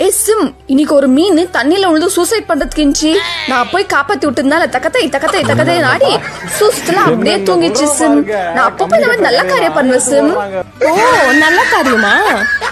Sim, இன்னைக்கு ஒரு மீன் தண்ணியில விழுந்து சூசைட் பண்றதுக்கு இருந்துச்சு. நான் போய் காப்பாத்தி விட்டுருந்தால தக்கத்தை தக்கத்தை தக்கத்தை நாடி சூசத்துல அப்படியே தூங்கிச்சு சிம். நான் அப்பப்போ இந்த மாதிரி நல்ல காரியம் பண்ணுவேன் சிம். ஓ, நல்ல காரியமா?